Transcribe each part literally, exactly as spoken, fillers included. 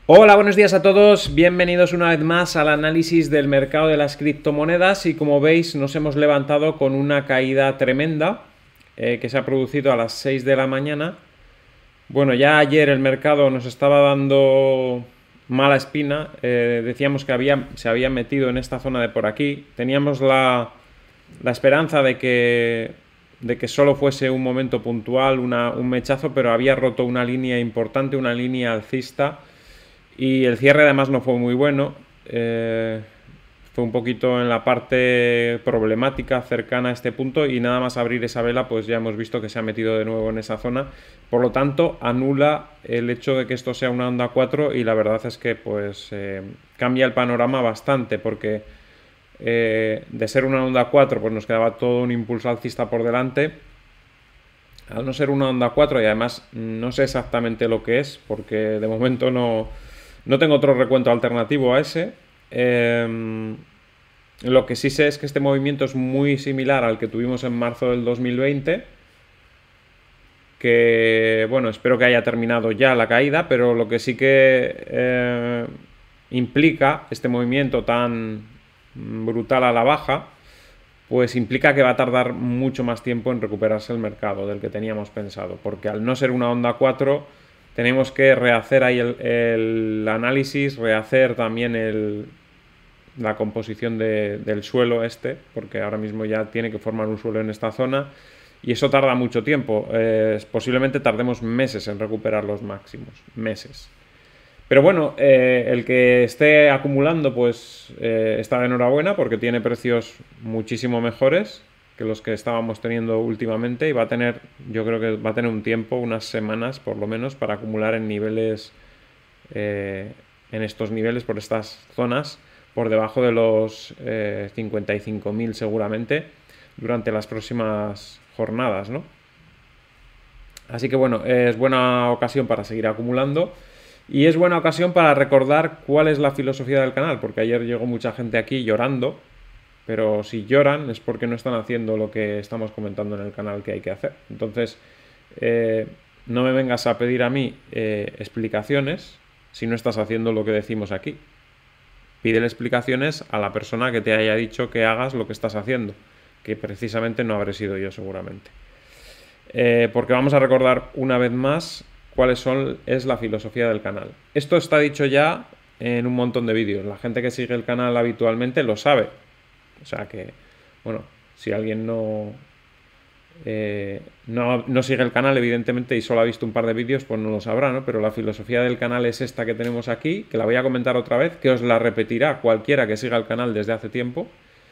Hola, buenos días a todos, bienvenidos una vez más al análisis del mercado de las criptomonedas y como veis nos hemos levantado con una caída tremenda eh, que se ha producido a las seis de la mañana. Bueno, ya ayer el mercado nos estaba dando mala espina, eh, decíamos que había, se había metido en esta zona de por aquí, teníamos la, la esperanza de que, de que solo fuese un momento puntual, una, un mechazo, pero había roto una línea importante, una línea alcista. Y el cierre además no fue muy bueno, eh, fue un poquito en la parte problemática cercana a este punto y nada más abrir esa vela pues ya hemos visto que se ha metido de nuevo en esa zona. Por lo tanto anula el hecho de que esto sea una onda cuatro y la verdad es que pues eh, cambia el panorama bastante porque eh, de ser una onda cuatro pues nos quedaba todo un impulso alcista por delante. Al no ser una onda cuatro y además no sé exactamente lo que es porque de momento no... No tengo otro recuento alternativo a ese. Eh, lo que sí sé es que este movimiento es muy similar al que tuvimos en marzo del dos mil veinte. Que, bueno, espero que haya terminado ya la caída, pero lo que sí que eh, implica este movimiento tan brutal a la baja, pues implica que va a tardar mucho más tiempo en recuperarse el mercado del que teníamos pensado. Porque al no ser una onda cuatro... tenemos que rehacer ahí el, el análisis, rehacer también el, la composición de, del suelo este, porque ahora mismo ya tiene que formar un suelo en esta zona y eso tarda mucho tiempo. Eh, posiblemente tardemos meses en recuperar los máximos, meses. Pero bueno, eh, el que esté acumulando pues eh, está de enhorabuena porque tiene precios muchísimo mejores que los que estábamos teniendo últimamente y va a tener, yo creo que va a tener un tiempo, unas semanas por lo menos, para acumular en niveles, eh, en estos niveles, por estas zonas, por debajo de los eh, cincuenta y cinco mil seguramente, durante las próximas jornadas, ¿no? Así que bueno, es buena ocasión para seguir acumulando. Y es buena ocasión para recordar cuál es la filosofía del canal, porque ayer llegó mucha gente aquí llorando, pero si lloran es porque no están haciendo lo que estamos comentando en el canal que hay que hacer. Entonces, eh, no me vengas a pedir a mí eh, explicaciones si no estás haciendo lo que decimos aquí. Pídele explicaciones a la persona que te haya dicho que hagas lo que estás haciendo, que precisamente no habré sido yo seguramente. Eh, porque vamos a recordar una vez más cuáles son, es la filosofía del canal. Esto está dicho ya en un montón de vídeos. La gente que sigue el canal habitualmente lo sabe. O sea que, bueno, si alguien no, eh, no, no sigue el canal, evidentemente, y solo ha visto un par de vídeos, pues no lo sabrá, ¿no? Pero la filosofía del canal es esta que tenemos aquí, que la voy a comentar otra vez, que os la repetirá cualquiera que siga el canal desde hace tiempo,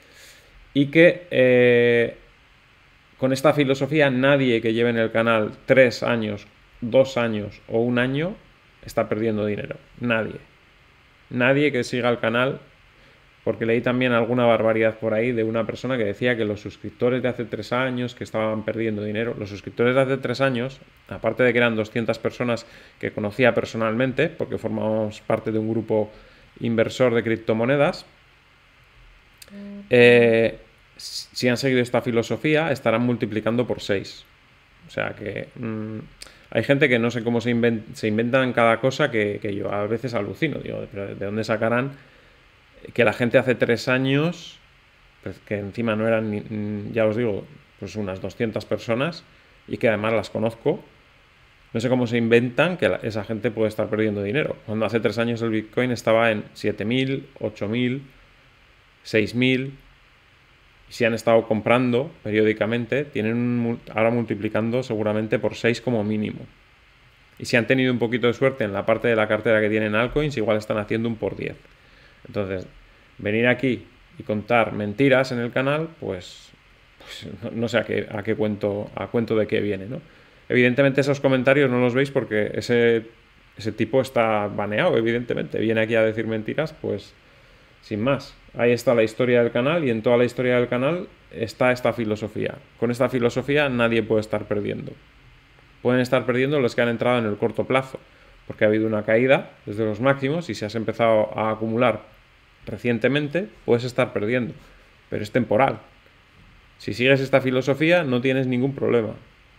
y que eh, con esta filosofía nadie que lleve en el canal tres años, dos años o un año está perdiendo dinero. Nadie. Nadie que siga el canal. Porque leí también alguna barbaridad por ahí de una persona que decía que los suscriptores de hace tres años que estaban perdiendo dinero. Los suscriptores de hace tres años, aparte de que eran doscientas personas que conocía personalmente, porque formamos parte de un grupo inversor de criptomonedas, eh, si han seguido esta filosofía estarán multiplicando por seis. O sea que mmm, hay gente que no sé cómo se, invent se inventan cada cosa que, que yo a veces alucino. Digo, ¿pero de dónde sacarán que la gente hace tres años, pues que encima no eran, ni, ya os digo, pues unas doscientas personas y que además las conozco, no sé cómo se inventan que la, esa gente puede estar perdiendo dinero? Cuando hace tres años el Bitcoin estaba en siete mil, ocho mil, seis mil y si han estado comprando periódicamente, tienen ahora multiplicando seguramente por seis como mínimo. Y si han tenido un poquito de suerte en la parte de la cartera que tienen altcoins, igual están haciendo un por diez. Entonces, venir aquí y contar mentiras en el canal, pues, pues no, no sé a qué, a qué cuento, a cuento de qué viene, ¿no? Evidentemente esos comentarios no los veis porque ese, ese tipo está baneado, evidentemente. Viene aquí a decir mentiras, pues sin más. Ahí está la historia del canal y en toda la historia del canal está esta filosofía. Con esta filosofía nadie puede estar perdiendo. Pueden estar perdiendo los que han entrado en el corto plazo, porque ha habido una caída desde los máximos y si has empezado a acumular recientemente, puedes estar perdiendo, pero es temporal. Si sigues esta filosofía no tienes ningún problema.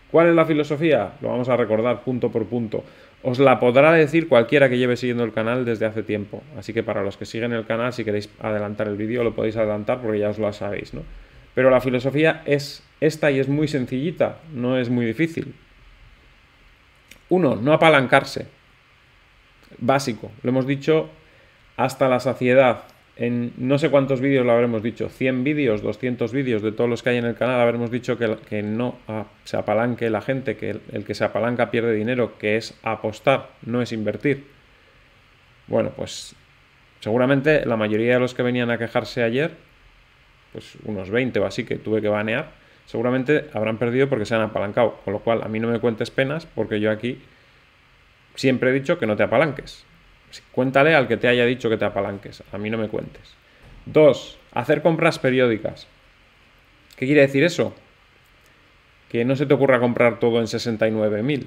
¿Cuál es la filosofía? Lo vamos a recordar punto por punto. Os la podrá decir cualquiera que lleve siguiendo el canal desde hace tiempo. Así que para los que siguen el canal, si queréis adelantar el vídeo, lo podéis adelantar porque ya os lo sabéis, ¿no? Pero la filosofía es esta y es muy sencillita, no es muy difícil. Uno, no apalancarse. Básico, lo hemos dicho hasta la saciedad. En no sé cuántos vídeos lo habremos dicho, cien vídeos, doscientos vídeos de todos los que hay en el canal, habremos dicho que, que no ah, se apalanque la gente, que el, el que se apalanca pierde dinero, que es apostar, no es invertir. Bueno, pues seguramente la mayoría de los que venían a quejarse ayer, pues unos veinte o así que tuve que banear, seguramente habrán perdido porque se han apalancado, con lo cual a mí no me cuentes penas porque yo aquí siempre he dicho que no te apalanques. Cuéntale al que te haya dicho que te apalanques. A mí no me cuentes. Dos, hacer compras periódicas. ¿Qué quiere decir eso? Que no se te ocurra comprar todo en sesenta y nueve mil.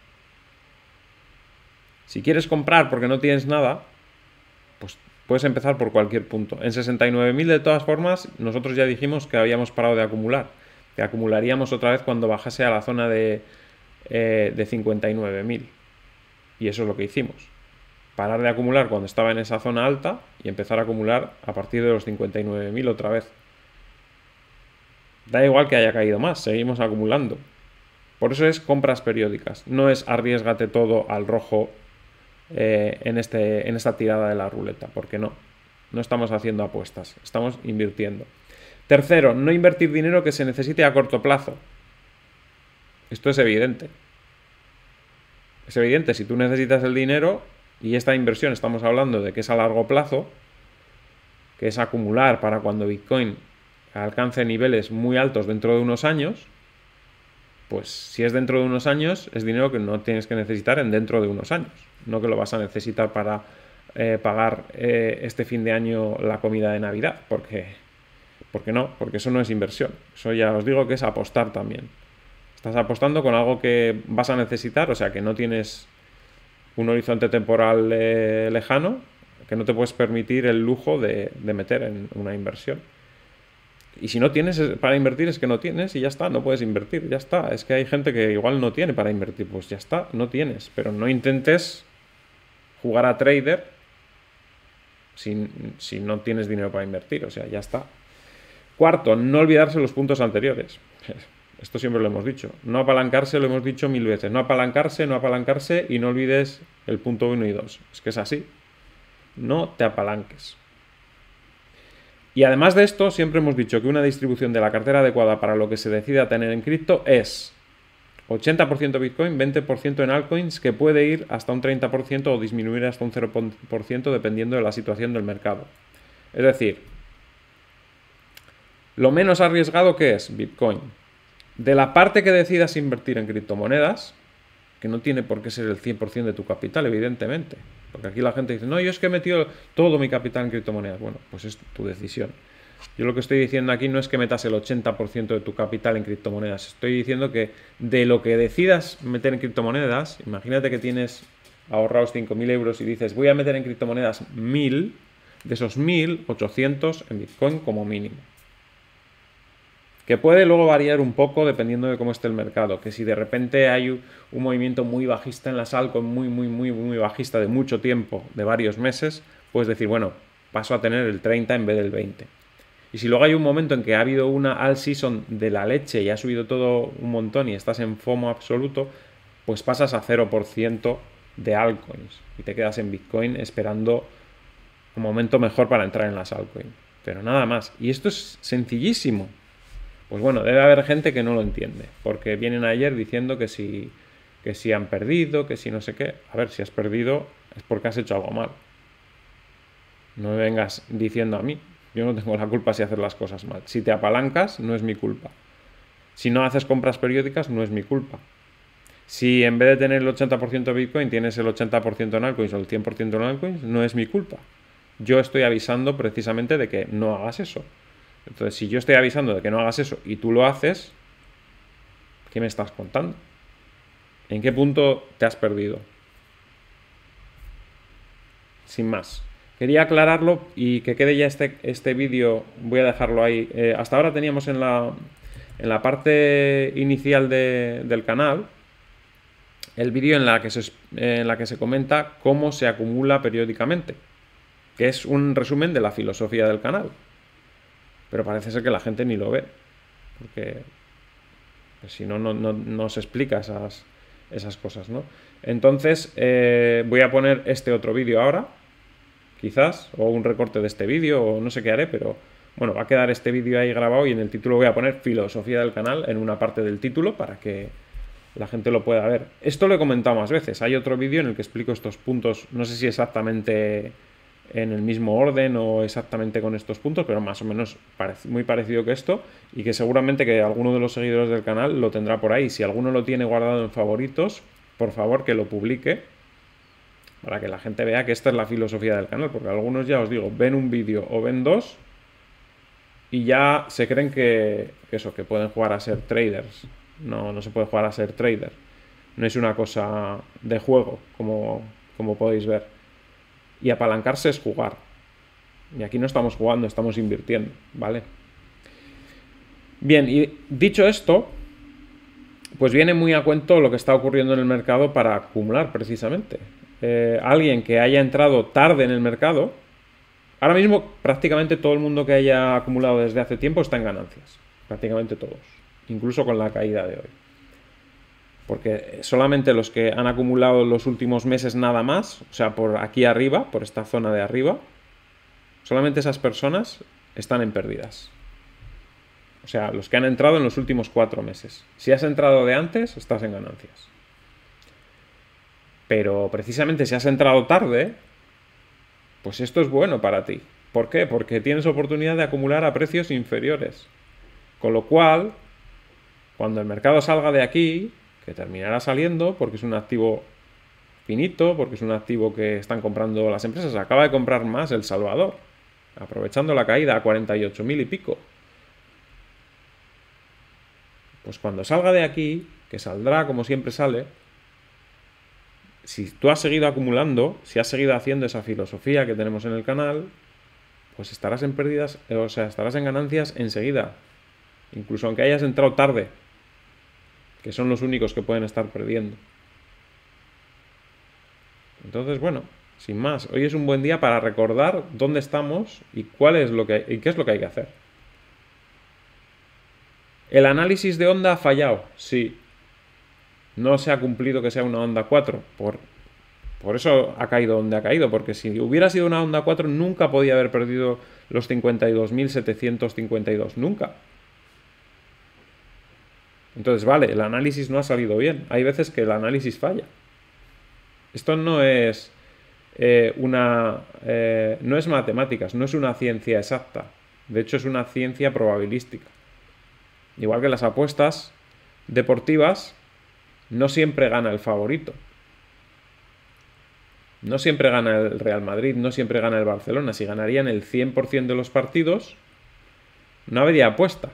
Si quieres comprar porque no tienes nada, pues puedes empezar por cualquier punto. En sesenta y nueve mil de todas formas, nosotros ya dijimos que habíamos parado de acumular. Que acumularíamos otra vez cuando bajase a la zona de, eh, de cincuenta y nueve mil. Y eso es lo que hicimos. Parar de acumular cuando estaba en esa zona alta y empezar a acumular a partir de los cincuenta y nueve mil otra vez. Da igual que haya caído más, seguimos acumulando. Por eso es compras periódicas, no es arriesgate todo al rojo eh, en, este, en esta tirada de la ruleta, porque no, no estamos haciendo apuestas, estamos invirtiendo. Tercero, no invertir dinero que se necesite a corto plazo. Esto es evidente. Es evidente, si tú necesitas el dinero... Y esta inversión estamos hablando de que es a largo plazo, que es acumular para cuando Bitcoin alcance niveles muy altos dentro de unos años, pues si es dentro de unos años, es dinero que no tienes que necesitar en dentro de unos años, no que lo vas a necesitar para eh, pagar eh, este fin de año la comida de Navidad, porque, porque no, porque eso no es inversión, eso ya os digo que es apostar también. Estás apostando con algo que vas a necesitar, o sea que no tienes... un horizonte temporal eh, lejano que no te puedes permitir el lujo de, de meter en una inversión. Y si no tienes para invertir es que no tienes y ya está, no puedes invertir, ya está. Es que hay gente que igual no tiene para invertir, pues ya está, no tienes. Pero no intentes jugar a trader si, si no tienes dinero para invertir, o sea, ya está. Cuarto, no olvidarse los puntos anteriores. Esto siempre lo hemos dicho. No apalancarse lo hemos dicho mil veces. No apalancarse, no apalancarse y no olvides el punto uno y dos. Es que es así. No te apalanques. Y además de esto, siempre hemos dicho que una distribución de la cartera adecuada para lo que se decida tener en cripto es ochenta por ciento Bitcoin, veinte por ciento en altcoins, que puede ir hasta un treinta por ciento o disminuir hasta un cero por ciento dependiendo de la situación del mercado. Es decir, lo menos arriesgado que es Bitcoin. De la parte que decidas invertir en criptomonedas, que no tiene por qué ser el cien por ciento de tu capital, evidentemente. Porque aquí la gente dice, no, yo es que he metido todo mi capital en criptomonedas. Bueno, pues es tu decisión. Yo lo que estoy diciendo aquí no es que metas el ochenta por ciento de tu capital en criptomonedas. Estoy diciendo que de lo que decidas meter en criptomonedas, imagínate que tienes ahorrados cinco mil euros y dices, voy a meter en criptomonedas mil, de esos mil, ochocientos en Bitcoin como mínimo. Que puede luego variar un poco dependiendo de cómo esté el mercado. Que si de repente hay un movimiento muy bajista en las altcoins, muy, muy, muy, muy bajista de mucho tiempo, de varios meses, puedes decir, bueno, paso a tener el treinta en vez del veinte. Y si luego hay un momento en que ha habido una alt season de la leche y ha subido todo un montón y estás en FOMO absoluto, pues pasas a cero por ciento de altcoins y te quedas en Bitcoin esperando un momento mejor para entrar en las altcoins. Pero nada más. Y esto es sencillísimo. Pues bueno, debe haber gente que no lo entiende, porque vienen ayer diciendo que si, que si han perdido, que si no sé qué. A ver, si has perdido es porque has hecho algo mal. No me vengas diciendo a mí. Yo no tengo la culpa si haces las cosas mal. Si te apalancas, no es mi culpa. Si no haces compras periódicas, no es mi culpa. Si en vez de tener el ochenta por ciento de Bitcoin tienes el ochenta por ciento en altcoins o el cien por ciento en altcoins, no es mi culpa. Yo estoy avisando precisamente de que no hagas eso. Entonces, si yo estoy avisando de que no hagas eso y tú lo haces, ¿qué me estás contando? ¿En qué punto te has perdido? Sin más. Quería aclararlo y que quede ya este, este vídeo, voy a dejarlo ahí. Eh, hasta ahora teníamos en la, en la parte inicial de, del canal el vídeo en, la que se, en la que se comenta cómo se acumula periódicamente, que es un resumen de la filosofía del canal. Pero parece ser que la gente ni lo ve, porque pues, si no, no, no, no se explica esas, esas cosas, ¿no? Entonces, eh, voy a poner este otro vídeo ahora, quizás, o un recorte de este vídeo, o no sé qué haré, pero bueno, va a quedar este vídeo ahí grabado y en el título voy a poner filosofía del canal en una parte del título para que la gente lo pueda ver. Esto lo he comentado más veces. Hay otro vídeo en el que explico estos puntos, no sé si exactamente en el mismo orden o exactamente con estos puntos, pero más o menos parec- muy parecido que esto, y que seguramente que alguno de los seguidores del canal lo tendrá por ahí. Si alguno lo tiene guardado en favoritos, por favor que lo publique, para que la gente vea que esta es la filosofía del canal, porque algunos, ya os digo, ven un vídeo o ven dos y ya se creen que, que eso, que pueden jugar a ser traders. No, no se puede jugar a ser trader. No es una cosa de juego, como, como podéis ver. Y apalancarse es jugar. Y aquí no estamos jugando, estamos invirtiendo, ¿vale? Bien, y dicho esto, pues viene muy a cuento lo que está ocurriendo en el mercado para acumular, precisamente. Eh, alguien que haya entrado tarde en el mercado, ahora mismo prácticamente todo el mundo que haya acumulado desde hace tiempo está en ganancias. Prácticamente todos. Incluso con la caída de hoy. Porque solamente los que han acumulado los últimos meses nada más, o sea, por aquí arriba, por esta zona de arriba, solamente esas personas están en pérdidas. O sea, los que han entrado en los últimos cuatro meses. Si has entrado de antes, estás en ganancias. Pero precisamente si has entrado tarde, pues esto es bueno para ti. ¿Por qué? Porque tienes oportunidad de acumular a precios inferiores. Con lo cual, cuando el mercado salga de aquí, que terminará saliendo porque es un activo finito, porque es un activo que están comprando las empresas. Acaba de comprar más El Salvador, aprovechando la caída a cuarenta y ocho mil y pico. Pues cuando salga de aquí, que saldrá como siempre sale, si tú has seguido acumulando, si has seguido haciendo esa filosofía que tenemos en el canal, pues estarás en pérdidas, o sea, estarás en ganancias enseguida. Incluso aunque hayas entrado tarde, que son los únicos que pueden estar perdiendo. Entonces, bueno, sin más, hoy es un buen día para recordar dónde estamos y cuál es lo que y qué es lo que hay que hacer. ¿El análisis de onda ha fallado? Sí. No se ha cumplido que sea una onda cuatro. Por, por eso ha caído donde ha caído, porque si hubiera sido una onda cuatro nunca podía haber perdido los cincuenta y dos mil setecientos cincuenta y dos. Nunca. Entonces, vale, el análisis no ha salido bien. Hay veces que el análisis falla. Esto no es eh, una... Eh, no es matemáticas, no es una ciencia exacta. De hecho, es una ciencia probabilística. Igual que las apuestas deportivas, no siempre gana el favorito. No siempre gana el Real Madrid, no siempre gana el Barcelona. Si ganarían el cien por ciento de los partidos, no habría apuesta.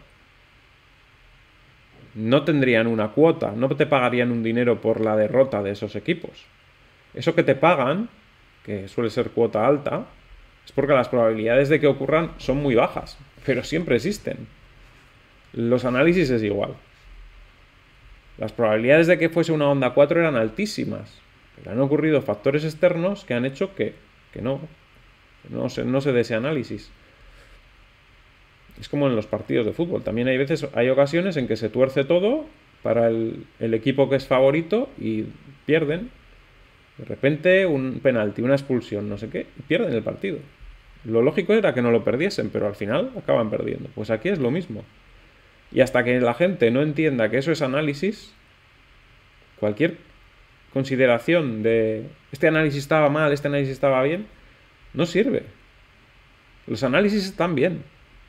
No tendrían una cuota, no te pagarían un dinero por la derrota de esos equipos. Eso que te pagan, que suele ser cuota alta, es porque las probabilidades de que ocurran son muy bajas, pero siempre existen. Los análisis es igual. Las probabilidades de que fuese una onda cuatro eran altísimas, pero han ocurrido factores externos que han hecho que, que no, que no se, no se dé ese análisis. Es como en los partidos de fútbol. También hay veces, hay ocasiones en que se tuerce todo para el, el equipo que es favorito y pierden. De repente un penalti, una expulsión, no sé qué, y pierden el partido. Lo lógico era que no lo perdiesen, pero al final acaban perdiendo. Pues aquí es lo mismo. Y hasta que la gente no entienda que eso es análisis, cualquier consideración de este análisis estaba mal, este análisis estaba bien, no sirve. Los análisis están bien.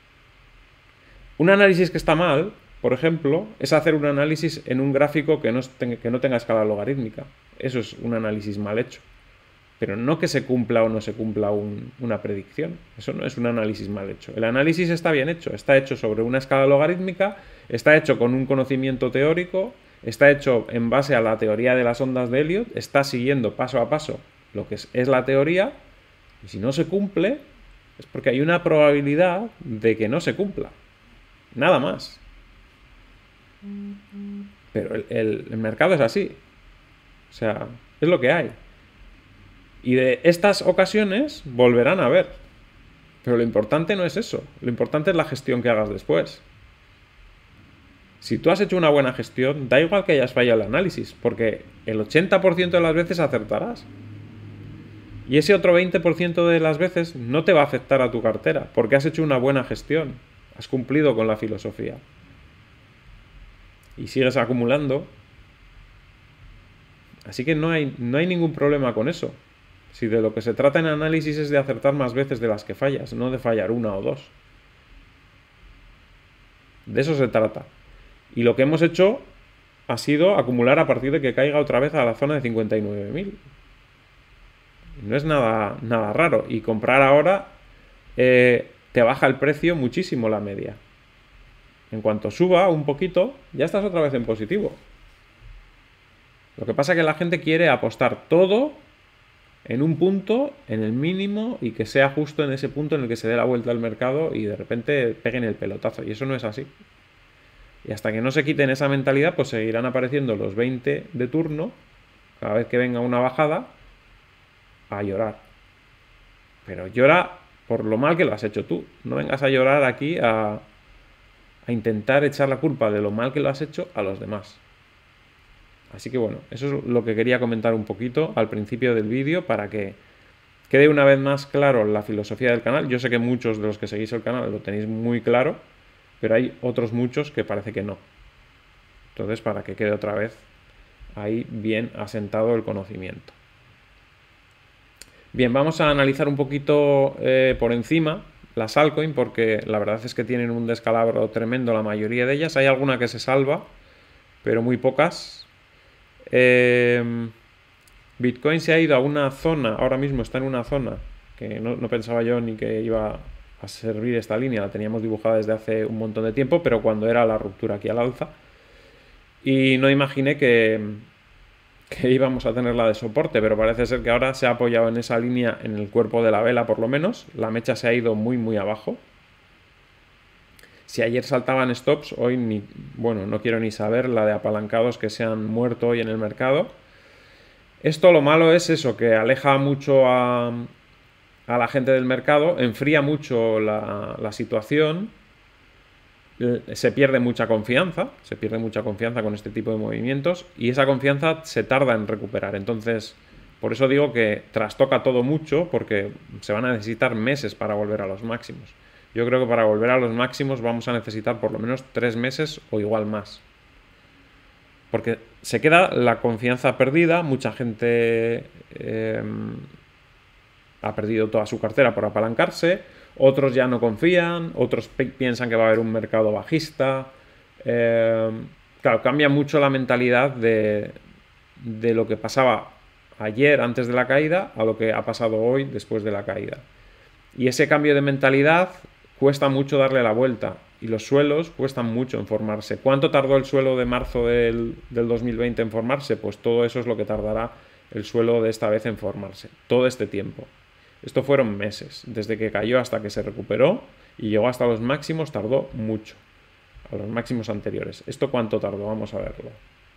Un análisis que está mal, por ejemplo, es hacer un análisis en un gráfico que no, que no tenga escala logarítmica. Eso es un análisis mal hecho. Pero no que se cumpla o no se cumpla un, una predicción. Eso no es un análisis mal hecho. El análisis está bien hecho. Está hecho sobre una escala logarítmica, está hecho con un conocimiento teórico, está hecho en base a la teoría de las ondas de Elliot, está siguiendo paso a paso lo que es, es la teoría, y si no se cumple, es porque hay una probabilidad de que no se cumpla. Nada más. Pero el, el, el mercado es así. O sea, es lo que hay. Y de estas ocasiones volverán a haber. Pero lo importante no es eso. Lo importante es la gestión que hagas después. Si tú has hecho una buena gestión, da igual que hayas fallado el análisis, porque el ochenta por ciento de las veces acertarás. Y ese otro veinte por ciento de las veces no te va a afectar a tu cartera, porque has hecho una buena gestión. Has cumplido con la filosofía. Y sigues acumulando. Así que no hay, no hay ningún problema con eso. Si de lo que se trata en análisis es de acertar más veces de las que fallas, no de fallar una o dos. De eso se trata. Y lo que hemos hecho ha sido acumular a partir de que caiga otra vez a la zona de cincuenta y nueve mil. No es nada, nada raro. Y comprar ahora eh, te baja el precio muchísimo la media. En cuanto suba un poquito, ya estás otra vez en positivo. Lo que pasa es que la gente quiere apostar todo en un punto, en el mínimo, y que sea justo en ese punto en el que se dé la vuelta al mercado y de repente peguen el pelotazo. Y eso no es así. Y hasta que no se quiten esa mentalidad, pues seguirán apareciendo los veinte de turno, cada vez que venga una bajada, a llorar. Pero llora por lo mal que lo has hecho tú. No vengas a llorar aquí a, a intentar echar la culpa de lo mal que lo has hecho a los demás. Así que bueno, eso es lo que quería comentar un poquito al principio del vídeo para que quede una vez más claro la filosofía del canal. Yo sé que muchos de los que seguís el canal lo tenéis muy claro, pero hay otros muchos que parece que no. Entonces, para que quede otra vez ahí bien asentado el conocimiento. Bien, vamos a analizar un poquito eh, por encima las altcoins, porque la verdad es que tienen un descalabro tremendo la mayoría de ellas. Hay alguna que se salva, pero muy pocas. Eh, Bitcoin se ha ido a una zona, ahora mismo está en una zona que no, no pensaba yo ni que iba a servir esta línea, la teníamos dibujada desde hace un montón de tiempo, pero cuando era la ruptura aquí al alza. Y no imaginé que, que íbamos a tenerla de soporte, pero parece ser que ahora se ha apoyado en esa línea, en el cuerpo de la vela por lo menos. La mecha se ha ido muy muy abajo. Si ayer saltaban stops, hoy ni, bueno, no quiero ni saber la de apalancados que se han muerto hoy en el mercado. Esto lo malo es eso, que aleja mucho a, a la gente del mercado, enfría mucho la, la situación, se pierde mucha confianza, se pierde mucha confianza con este tipo de movimientos y esa confianza se tarda en recuperar. Entonces, por eso digo que trastoca todo mucho, porque se van a necesitar meses para volver a los máximos. Yo creo que para volver a los máximos vamos a necesitar por lo menos tres meses o igual más. Porque se queda la confianza perdida, mucha gente eh, ha perdido toda su cartera por apalancarse, otros ya no confían, otros piensan que va a haber un mercado bajista. Eh, claro, cambia mucho la mentalidad de, de lo que pasaba ayer antes de la caída a lo que ha pasado hoy después de la caída. Y ese cambio de mentalidad cuesta mucho darle la vuelta y los suelos cuestan mucho en formarse. ¿Cuánto tardó el suelo de marzo del, del dos mil veinte en formarse? Pues todo eso es lo que tardará el suelo de esta vez en formarse, todo este tiempo. Esto fueron meses, desde que cayó hasta que se recuperó y llegó hasta los máximos, tardó mucho, a los máximos anteriores. ¿Esto cuánto tardó? Vamos a verlo.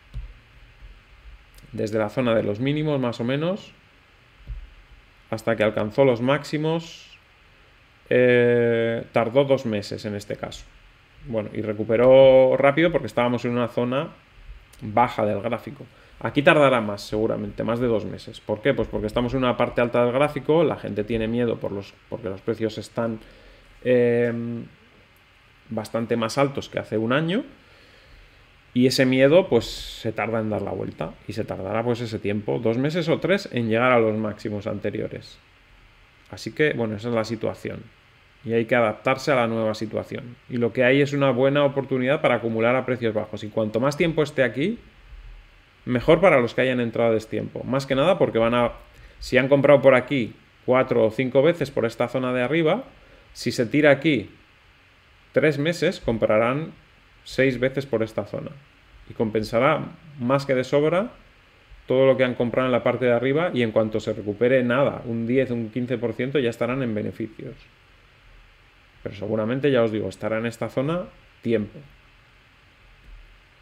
Desde la zona de los mínimos más o menos hasta que alcanzó los máximos. Eh, tardó dos meses en este caso. Bueno, y recuperó rápido porque estábamos en una zona baja del gráfico. Aquí tardará más, seguramente, más de dos meses. ¿Por qué? Pues porque estamos en una parte alta del gráfico, la gente tiene miedo por los, porque los precios están eh, bastante más altos que hace un año. Y ese miedo, pues, se tarda en dar la vuelta. Y se tardará, pues, ese tiempo, dos meses o tres, en llegar a los máximos anteriores. Así que, bueno, esa es la situación. Y hay que adaptarse a la nueva situación. Y lo que hay es una buena oportunidad para acumular a precios bajos. Y cuanto más tiempo esté aquí, mejor para los que hayan entrado a destiempo. Más que nada porque van a... Si han comprado por aquí cuatro o cinco veces por esta zona de arriba, si se tira aquí tres meses, comprarán seis veces por esta zona. Y compensará más que de sobra todo lo que han comprado en la parte de arriba, y en cuanto se recupere nada, un diez, un quince por ciento, ya estarán en beneficios. Pero seguramente, ya os digo, estará en esta zona tiempo.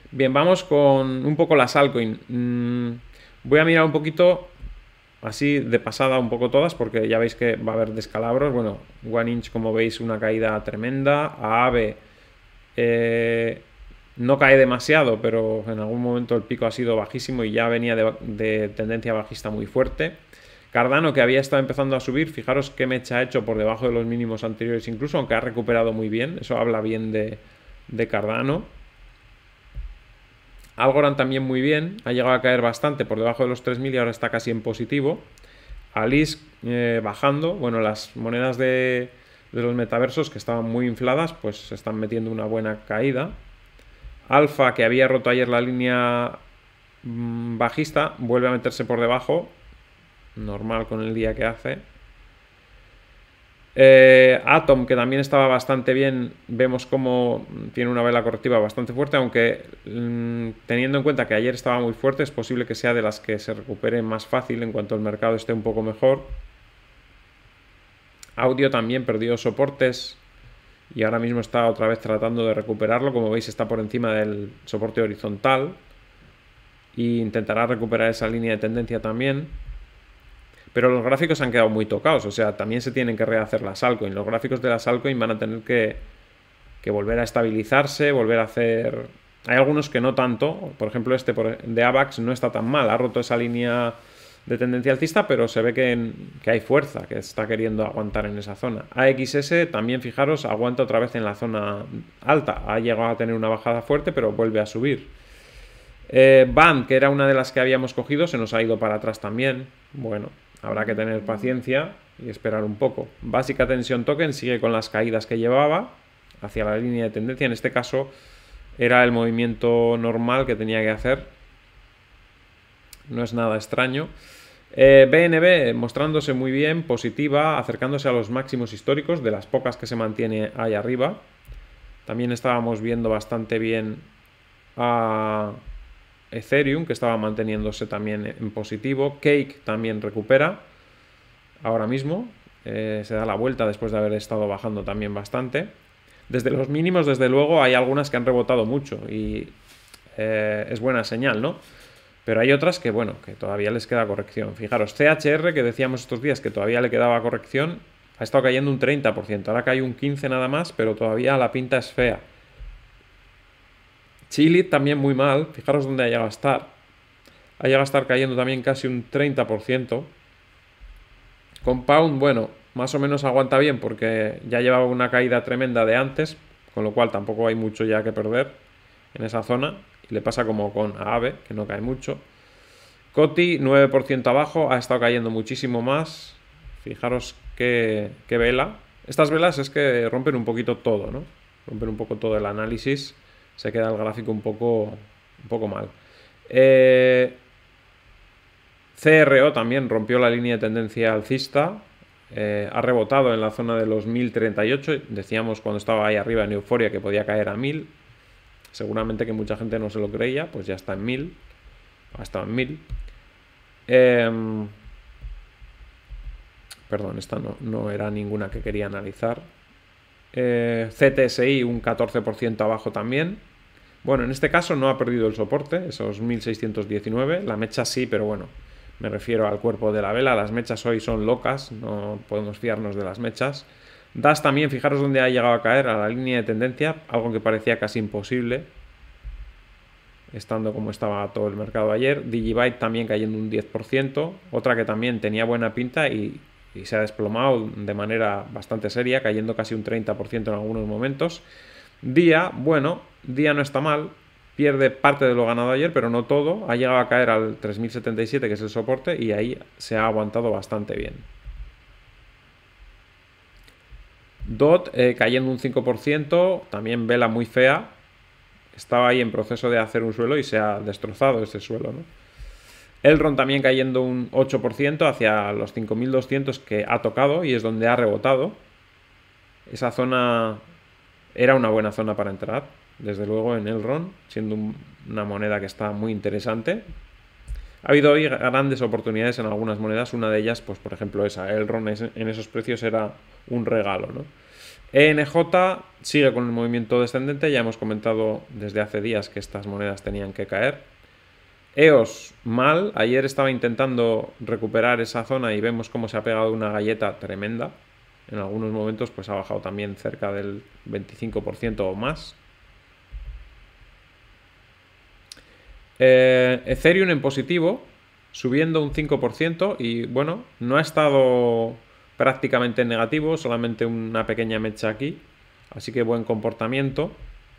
Bien, vamos con un poco las altcoins. Mm, voy a mirar un poquito, así de pasada, un poco todas, porque ya veis que va a haber descalabros. Bueno, One Inch, como veis, una caída tremenda. Aave eh, no cae demasiado, pero en algún momento el pico ha sido bajísimo y ya venía de, de tendencia bajista muy fuerte. Cardano, que había estado empezando a subir, fijaros qué mecha ha hecho por debajo de los mínimos anteriores incluso, aunque ha recuperado muy bien. Eso habla bien de, de Cardano. Algorand también muy bien, ha llegado a caer bastante por debajo de los tres mil y ahora está casi en positivo. Alice eh, bajando, bueno, las monedas de, de los metaversos que estaban muy infladas, pues se están metiendo una buena caída. Alfa, que había roto ayer la línea mmm, bajista, vuelve a meterse por debajo, normal con el día que hace. Eh, Atom, que también estaba bastante bien, vemos como tiene una vela correctiva bastante fuerte, aunque mmm, teniendo en cuenta que ayer estaba muy fuerte, es posible que sea de las que se recupere más fácil en cuanto el mercado esté un poco mejor. Audio también perdió soportes y ahora mismo está otra vez tratando de recuperarlo. Como veis, está por encima del soporte horizontal e intentará recuperar esa línea de tendencia también. Pero los gráficos han quedado muy tocados, o sea, también se tienen que rehacer las altcoins. Los gráficos de las altcoins van a tener que, que volver a estabilizarse, volver a hacer... Hay algunos que no tanto, por ejemplo este de AVAX no está tan mal, ha roto esa línea de tendencia alcista, pero se ve que, que hay fuerza, que está queriendo aguantar en esa zona. A X S también, fijaros, aguanta otra vez en la zona alta, ha llegado a tener una bajada fuerte, pero vuelve a subir. Eh, Band, que era una de las que habíamos cogido, se nos ha ido para atrás también, bueno... Habrá que tener paciencia y esperar un poco. Básica Tensión Token sigue con las caídas que llevaba hacia la línea de tendencia. En este caso era el movimiento normal que tenía que hacer. No es nada extraño. Eh, B N B mostrándose muy bien, positiva, acercándose a los máximos históricos, de las pocas que se mantiene ahí arriba. También estábamos viendo bastante bien a... Ethereum, que estaba manteniéndose también en positivo. Cake también recupera ahora mismo, eh, se da la vuelta después de haber estado bajando también bastante. Desde los mínimos, desde luego, hay algunas que han rebotado mucho y eh, es buena señal, ¿no? Pero hay otras que, bueno, que todavía les queda corrección. Fijaros, C H R, que decíamos estos días que todavía le quedaba corrección, ha estado cayendo un treinta por ciento, ahora cae un quince por ciento nada más, pero todavía la pinta es fea. Chile también muy mal, fijaros dónde ha llegado a estar. Ha llegado a estar cayendo también casi un treinta por ciento. Compound, bueno, más o menos aguanta bien porque ya llevaba una caída tremenda de antes, con lo cual tampoco hay mucho ya que perder en esa zona. Y le pasa como con Aave, que no cae mucho. Coti, nueve por ciento abajo, ha estado cayendo muchísimo más. Fijaros qué, qué vela. Estas velas es que rompen un poquito todo, ¿no? Rompen un poco todo el análisis. Se queda el gráfico un poco, un poco mal. Eh, C R O también rompió la línea de tendencia alcista. Eh, ha rebotado en la zona de los mil treinta y ocho. Decíamos cuando estaba ahí arriba en euforia que podía caer a mil. Seguramente que mucha gente no se lo creía. Pues ya está en mil. Ha estado en mil. Eh, perdón, esta no, no era ninguna que quería analizar. Eh, C T S I un catorce por ciento abajo también. Bueno, en este caso no ha perdido el soporte, esos mil seiscientos diecinueve. La mecha sí, pero bueno, me refiero al cuerpo de la vela. Las mechas hoy son locas, no podemos fiarnos de las mechas. D A S también, fijaros dónde ha llegado a caer, a la línea de tendencia, algo que parecía casi imposible, estando como estaba todo el mercado ayer. Digibyte también cayendo un diez por ciento, otra que también tenía buena pinta y... y se ha desplomado de manera bastante seria, cayendo casi un treinta por ciento en algunos momentos. Día, bueno, Día no está mal, pierde parte de lo ganado ayer, pero no todo. Ha llegado a caer al tres mil setenta y siete, que es el soporte, y ahí se ha aguantado bastante bien. D O T eh, cayendo un cinco por ciento, también vela muy fea. Estaba ahí en proceso de hacer un suelo y se ha destrozado ese suelo, ¿no? Elrond también cayendo un ocho por ciento hacia los cinco mil doscientos que ha tocado y es donde ha rebotado. Esa zona era una buena zona para entrar, desde luego en Elrond, siendo un, una moneda que está muy interesante. Ha habido hoy grandes oportunidades en algunas monedas, una de ellas, pues por ejemplo esa, Elrond en esos precios era un regalo, ¿no? E N J sigue con el movimiento descendente, ya hemos comentado desde hace días que estas monedas tenían que caer. E O S mal, ayer estaba intentando recuperar esa zona y vemos cómo se ha pegado una galleta tremenda. En algunos momentos pues ha bajado también cerca del veinticinco por ciento o más. Eh, Ethereum en positivo, subiendo un cinco por ciento y bueno, no ha estado prácticamente en negativo, solamente una pequeña mecha aquí, así que buen comportamiento.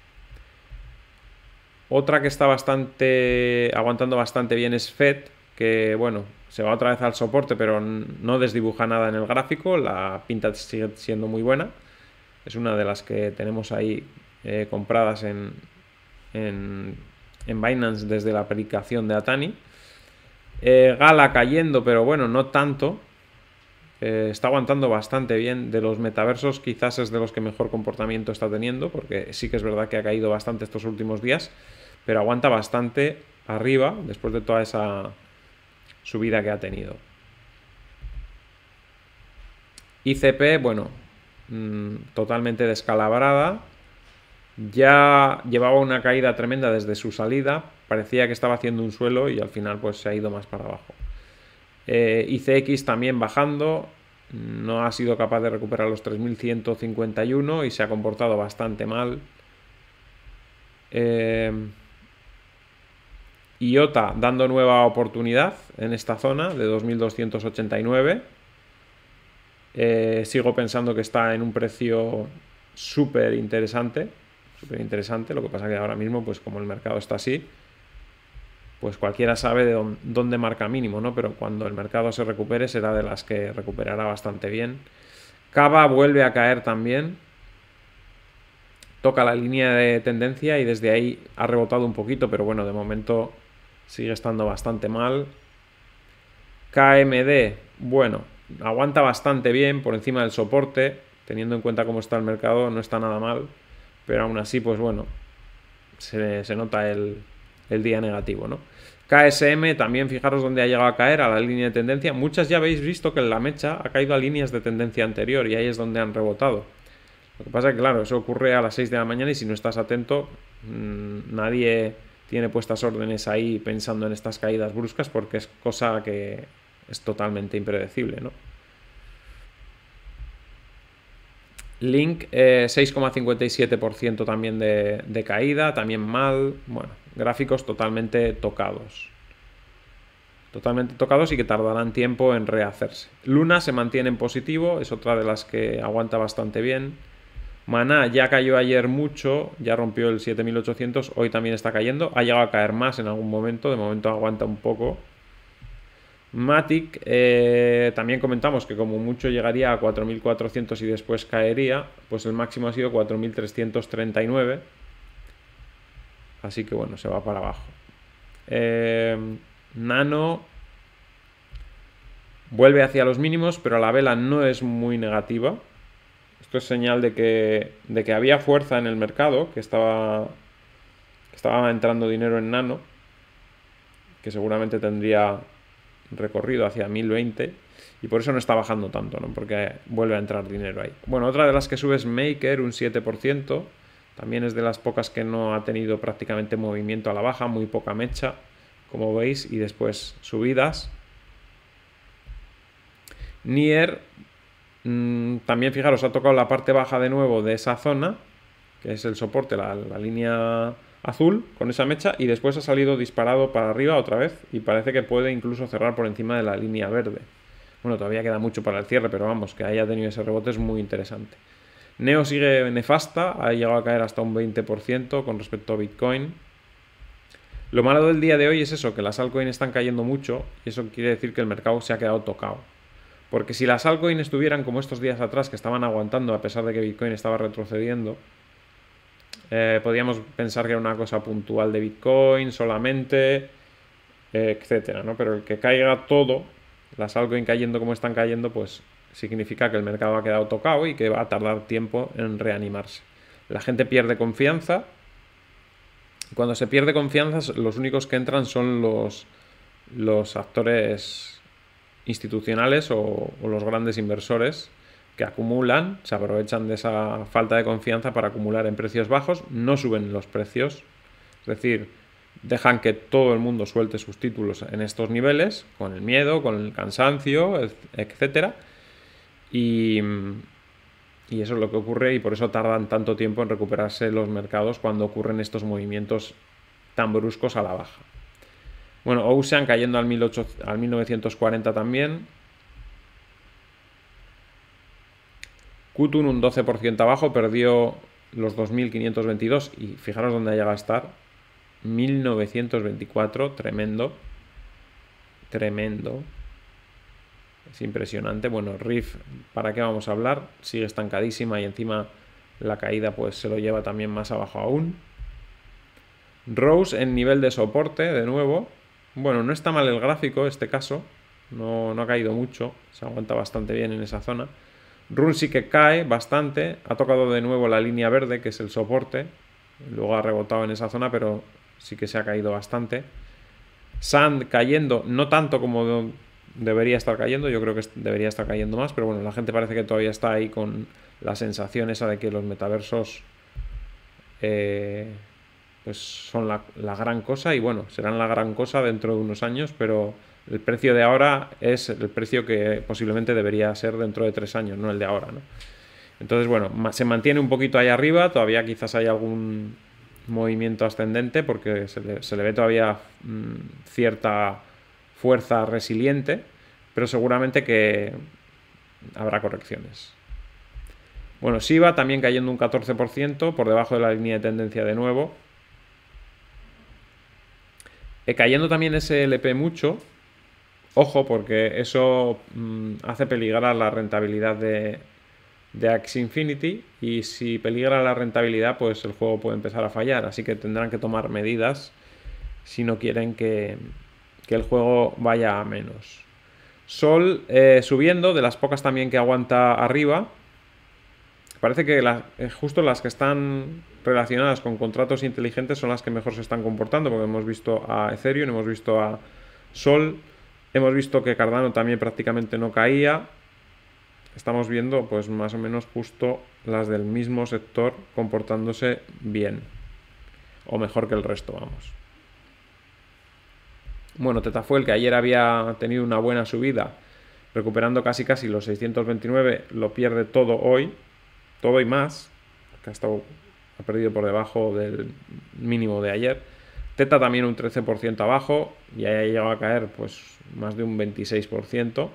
Otra que está bastante aguantando bastante bien es F E D, que bueno, se va otra vez al soporte, pero no desdibuja nada en el gráfico, la pinta sigue siendo muy buena. Es una de las que tenemos ahí eh, compradas en, en, en Binance desde la aplicación de Atani. Eh, Gala cayendo, pero bueno, no tanto. Eh, está aguantando bastante bien. De los metaversos quizás es de los que mejor comportamiento está teniendo, porque sí que es verdad que ha caído bastante estos últimos días, pero aguanta bastante arriba después de toda esa subida que ha tenido. I C P, bueno, mmm, totalmente descalabrada. Ya llevaba una caída tremenda desde su salida, parecía que estaba haciendo un suelo y al final pues se ha ido más para abajo. eh, I C X también bajando, no ha sido capaz de recuperar los tres mil ciento cincuenta y uno y se ha comportado bastante mal. eh, I O T A dando nueva oportunidad en esta zona de dos mil doscientos ochenta y nueve. eh, sigo pensando que está en un precio súper interesante súper interesante, lo que pasa que ahora mismo pues como el mercado está así, pues cualquiera sabe de dónde, dónde marca mínimo, ¿no? Pero cuando el mercado se recupere será de las que recuperará bastante bien. Cava vuelve a caer también, toca la línea de tendencia y desde ahí ha rebotado un poquito, pero bueno, de momento sigue estando bastante mal. K M D, bueno, aguanta bastante bien por encima del soporte, teniendo en cuenta cómo está el mercado, no está nada mal, pero aún así, pues bueno, se, se nota el, el día negativo, ¿no? K S M también, fijaros dónde ha llegado a caer, a la línea de tendencia. Muchas ya habéis visto que la mecha ha caído a líneas de tendencia anterior y ahí es donde han rebotado. Lo que pasa es que, claro, eso ocurre a las seis de la mañana y si no estás atento, mmm, nadie tiene puestas órdenes ahí pensando en estas caídas bruscas porque es cosa que es totalmente impredecible, ¿no? Link, eh, seis coma cincuenta y siete por ciento también de, de caída, también mal. Bueno, gráficos totalmente tocados. Totalmente tocados y que tardarán tiempo en rehacerse. Luna se mantiene en positivo, es otra de las que aguanta bastante bien. Maná ya cayó ayer mucho, ya rompió el siete mil ochocientos, hoy también está cayendo. Ha llegado a caer más en algún momento, de momento aguanta un poco. Matic, eh, también comentamos que como mucho llegaría a cuatro mil cuatrocientos y después caería, pues el máximo ha sido cuatro mil trescientos treinta y nueve, así que bueno, se va para abajo. eh, Nano vuelve hacia los mínimos, pero la vela no es muy negativa. Esto es señal de que, de que había fuerza en el mercado, que estaba, que estaba entrando dinero en Nano, que seguramente tendría recorrido hacia mil veinte y por eso no está bajando tanto, ¿no? Porque vuelve a entrar dinero ahí. Bueno, otra de las que sube es Maker, un siete por ciento, también es de las pocas que no ha tenido prácticamente movimiento a la baja, muy poca mecha, como veis, y después subidas. Nier, mmm, también fijaros, ha tocado la parte baja de nuevo de esa zona, que es el soporte, la, la línea azul con esa mecha, y después ha salido disparado para arriba otra vez y parece que puede incluso cerrar por encima de la línea verde. Bueno, todavía queda mucho para el cierre, pero vamos, que haya tenido ese rebote es muy interesante. Neo sigue nefasta, ha llegado a caer hasta un veinte por ciento con respecto a Bitcoin. Lo malo del día de hoy es eso, que las altcoins están cayendo mucho y eso quiere decir que el mercado se ha quedado tocado. Porque si las altcoins estuvieran como estos días atrás, que estaban aguantando a pesar de que Bitcoin estaba retrocediendo, eh, podríamos pensar que era una cosa puntual de Bitcoin solamente, eh, etcétera, ¿no? Pero el que caiga todo, las altcoins cayendo como están cayendo, pues significa que el mercado ha quedado tocado y que va a tardar tiempo en reanimarse. La gente pierde confianza. Cuando se pierde confianza, los únicos que entran son los, los actores institucionales o, o los grandes inversores que acumulan, se aprovechan de esa falta de confianza para acumular en precios bajos, no suben los precios, es decir, dejan que todo el mundo suelte sus títulos en estos niveles, con el miedo, con el cansancio, etcétera. Y, y eso es lo que ocurre, y por eso tardan tanto tiempo en recuperarse los mercados cuando ocurren estos movimientos tan bruscos a la baja. Bueno, Ocean cayendo al, mil ochocientos, al mil novecientos cuarenta también. Qutun un doce por ciento abajo, perdió los dos mil quinientos veintidós y fijaros dónde ha llegado a estar. mil novecientos veinticuatro, tremendo. Tremendo. Es impresionante. Bueno, R I F, ¿para qué vamos a hablar? Sigue estancadísima y encima la caída pues se lo lleva también más abajo aún. Rose en nivel de soporte, de nuevo. Bueno, no está mal el gráfico, este caso. No, no ha caído mucho. Se aguanta bastante bien en esa zona. Rune sí que cae bastante. Ha tocado de nuevo la línea verde, que es el soporte. Luego ha rebotado en esa zona, pero sí que se ha caído bastante. Sand cayendo, no tanto como debería estar cayendo. Yo creo que debería estar cayendo más, pero bueno, la gente parece que todavía está ahí con la sensación esa de que los metaversos eh, pues son la, la gran cosa, y bueno, serán la gran cosa dentro de unos años, pero el precio de ahora es el precio que posiblemente debería ser dentro de tres años, no el de ahora, ¿no? Entonces, bueno, se mantiene un poquito ahí arriba, todavía quizás hay algún movimiento ascendente porque se le, se le ve todavía mmm, cierta fuerza resiliente, pero seguramente que habrá correcciones. Bueno, Shiba también cayendo un catorce por ciento, por debajo de la línea de tendencia de nuevo. Eh, cayendo también S L P mucho. Ojo, porque eso mmm, hace peligrar la rentabilidad de, de Axie Infinity, y si peligra la rentabilidad, pues el juego puede empezar a fallar. Así que tendrán que tomar medidas si no quieren que, que el juego vaya a menos. Sol eh, subiendo, de las pocas también que aguanta arriba. Parece que la, justo las que están relacionadas con contratos inteligentes son las que mejor se están comportando, porque hemos visto a Ethereum, hemos visto a Sol, hemos visto que Cardano también prácticamente no caía. Estamos viendo pues más o menos justo las del mismo sector comportándose bien, o mejor que el resto, vamos. Bueno, Tetafuel, que ayer había tenido una buena subida, recuperando casi casi los seiscientos veintinueve, lo pierde todo hoy. Todo y más, que ha, estado, ha perdido por debajo del mínimo de ayer. Teta también un trece por ciento abajo, y ahí ha llegado a caer pues más de un veintiséis por ciento.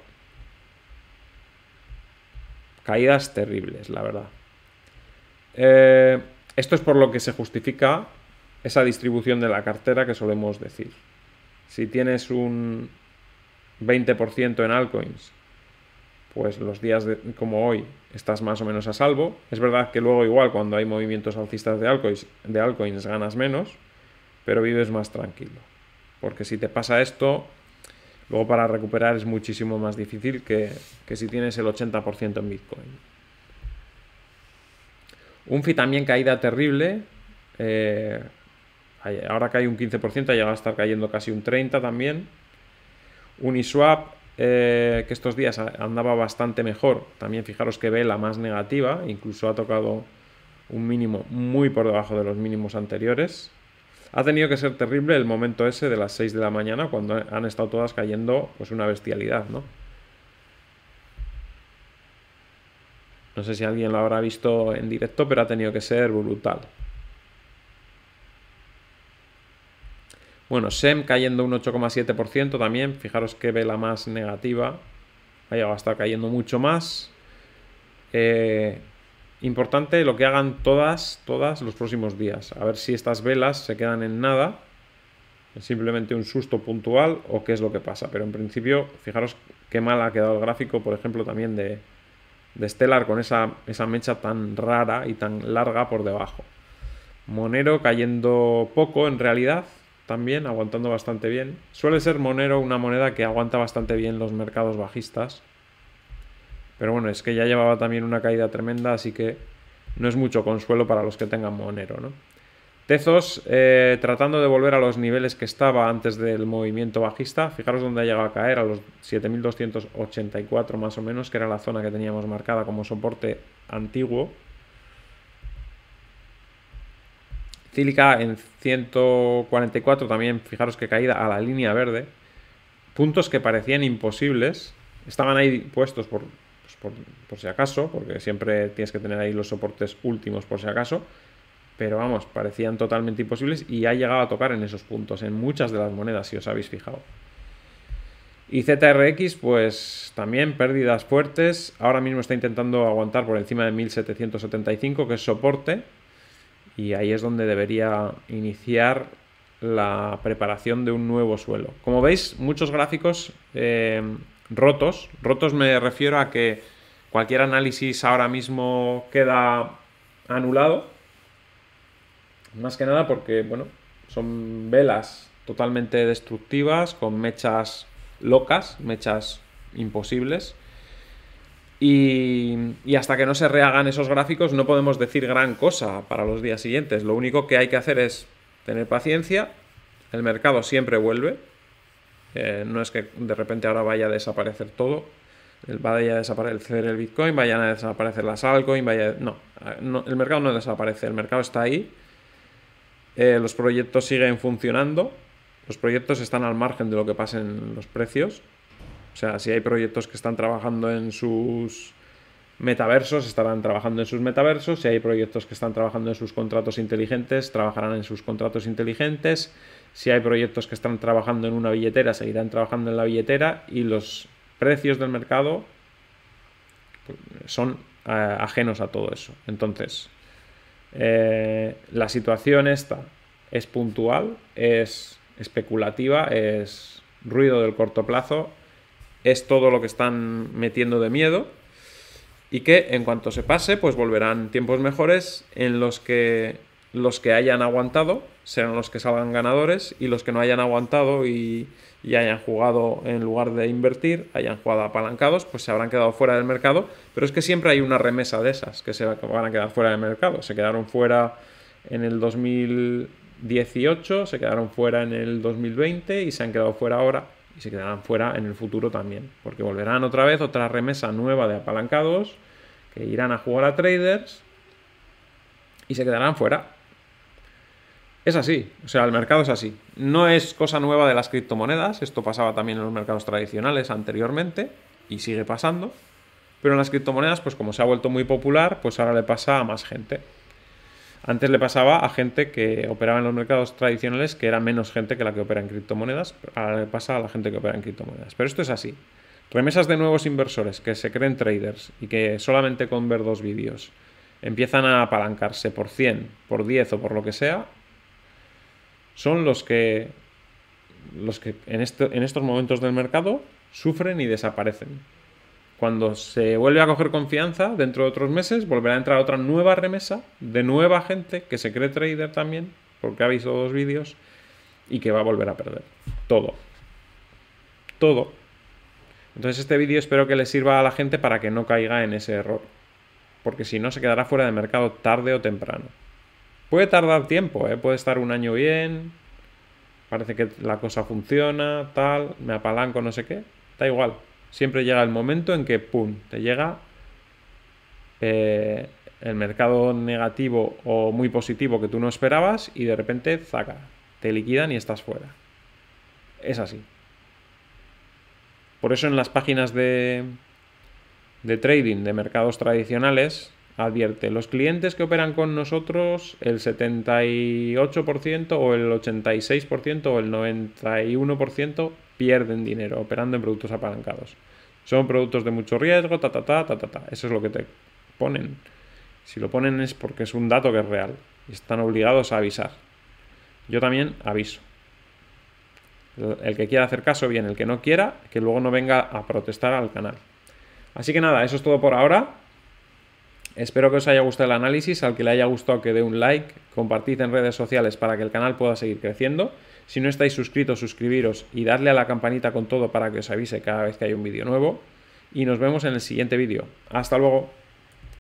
Caídas terribles, la verdad. Eh, esto es por lo que se justifica esa distribución de la cartera que solemos decir. Si tienes un veinte por ciento en altcoins, pues los días de, como hoy estás más o menos a salvo. Es verdad que luego igual cuando hay movimientos alcistas de altcoins, de altcoins ganas menos, pero vives más tranquilo. Porque si te pasa esto, luego para recuperar es muchísimo más difícil que, que si tienes el ochenta por ciento en Bitcoin. Unfi también caída terrible. Eh, ahora cae un quince por ciento, ha llegado a estar cayendo casi un treinta por ciento también. Uniswap, Eh, que estos días andaba bastante mejor, también fijaros que ve la más negativa, incluso ha tocado un mínimo muy por debajo de los mínimos anteriores. Ha tenido que ser terrible el momento ese de las seis de la mañana, cuando han estado todas cayendo pues una bestialidad, ¿no? No sé si alguien lo habrá visto en directo, pero ha tenido que ser brutal. Bueno, S E M cayendo un ocho coma siete por ciento también. Fijaros que vela más negativa. Ha llegado a estar cayendo mucho más. Eh, importante lo que hagan todas, todas los próximos días. A ver si estas velas se quedan en nada. Es simplemente un susto puntual o qué es lo que pasa. Pero en principio, fijaros qué mal ha quedado el gráfico, por ejemplo, también de, de Stellar, con esa, esa mecha tan rara y tan larga por debajo. Monero cayendo poco en realidad. También aguantando bastante bien. Suele ser Monero una moneda que aguanta bastante bien los mercados bajistas. Pero bueno, es que ya llevaba también una caída tremenda, así que no es mucho consuelo para los que tengan Monero, ¿no? Tezos eh, tratando de volver a los niveles que estaba antes del movimiento bajista. Fijaros dónde ha llegado a caer, a los siete mil doscientos ochenta y cuatro más o menos, que era la zona que teníamos marcada como soporte antiguo. Cílica en ciento cuarenta y cuatro también, fijaros que caída a la línea verde. Puntos que parecían imposibles. Estaban ahí puestos por, pues por, por si acaso, porque siempre tienes que tener ahí los soportes últimos por si acaso. Pero vamos, parecían totalmente imposibles y ha llegado a tocar en esos puntos, en muchas de las monedas, si os habéis fijado. Y Z R X, pues también pérdidas fuertes. Ahora mismo está intentando aguantar por encima de mil setecientos setenta y cinco, que es soporte. Y ahí es donde debería iniciar la preparación de un nuevo suelo. Como veis, muchos gráficos eh, rotos. Rotos me refiero a que cualquier análisis ahora mismo queda anulado. Más que nada porque, bueno, son velas totalmente destructivas, con mechas locas, mechas imposibles. Y, y hasta que no se rehagan esos gráficos no podemos decir gran cosa para los días siguientes. Lo único que hay que hacer es tener paciencia. El mercado siempre vuelve. Eh, no es que de repente ahora vaya a desaparecer todo. Vaya a desaparecer el Bitcoin, vayan a desaparecer las altcoins, vaya... No, no, el mercado no desaparece, el mercado está ahí. Eh, los proyectos siguen funcionando. Los proyectos están al margen de lo que pasa en los precios. O sea, si hay proyectos que están trabajando en sus metaversos, estarán trabajando en sus metaversos. Si hay proyectos que están trabajando en sus contratos inteligentes, trabajarán en sus contratos inteligentes. Si hay proyectos que están trabajando en una billetera, seguirán trabajando en la billetera. Y los precios del mercado son eh, ajenos a todo eso. Entonces, eh, la situación esta es puntual, es especulativa, es ruido del corto plazo. Es todo lo que están metiendo de miedo y que en cuanto se pase, pues volverán tiempos mejores en los que los que hayan aguantado serán los que salgan ganadores y los que no hayan aguantado y, y hayan jugado en lugar de invertir, hayan jugado apalancados, pues se habrán quedado fuera del mercado. Pero es que siempre hay una remesa de esas que se van a quedar fuera del mercado. Se quedaron fuera en el dos mil dieciocho, se quedaron fuera en el dos mil veinte y se han quedado fuera ahora. Y se quedarán fuera en el futuro también, porque volverán otra vez otra remesa nueva de apalancados que irán a jugar a traders y se quedarán fuera. Es así, o sea, el mercado es así. No es cosa nueva de las criptomonedas, esto pasaba también en los mercados tradicionales anteriormente y sigue pasando, pero en las criptomonedas, pues como se ha vuelto muy popular, pues ahora le pasa a más gente. Antes le pasaba a gente que operaba en los mercados tradicionales, que era menos gente que la que opera en criptomonedas. Ahora le pasa a la gente que opera en criptomonedas. Pero esto es así. Remesas de nuevos inversores que se creen traders y que solamente con ver dos vídeos empiezan a apalancarse por cien, por diez o por lo que sea, son los que, los que en, este, en estos momentos del mercado sufren y desaparecen. Cuando se vuelve a coger confianza, dentro de otros meses, volverá a entrar otra nueva remesa de nueva gente que se cree trader también, porque ha visto dos vídeos, y que va a volver a perder. Todo. Todo. Entonces este vídeo espero que le sirva a la gente para que no caiga en ese error. Porque si no, se quedará fuera de mercado tarde o temprano. Puede tardar tiempo, ¿eh? Puede estar un año bien, parece que la cosa funciona, tal, me apalanco, no sé qué. Da igual. Siempre llega el momento en que, pum, te llega eh, el mercado negativo o muy positivo que tú no esperabas y de repente, zaca, te liquidan y estás fuera. Es así. Por eso en las páginas de, de trading de mercados tradicionales advierte, los clientes que operan con nosotros el setenta y ocho por ciento o el ochenta y seis por ciento o el noventa y uno por ciento pierden dinero operando en productos apalancados. Son productos de mucho riesgo, ta, ta, ta, ta, ta, ta. Eso es lo que te ponen. Si lo ponen es porque es un dato que es real. Y están obligados a avisar. Yo también aviso. El que quiera hacer caso, bien. El que no quiera, que luego no venga a protestar al canal. Así que nada, eso es todo por ahora. Espero que os haya gustado el análisis. Al que le haya gustado, que dé un like. Compartid en redes sociales para que el canal pueda seguir creciendo. Si no estáis suscritos, suscribiros y darle a la campanita con todo para que os avise cada vez que hay un vídeo nuevo. Y nos vemos en el siguiente vídeo. Hasta luego.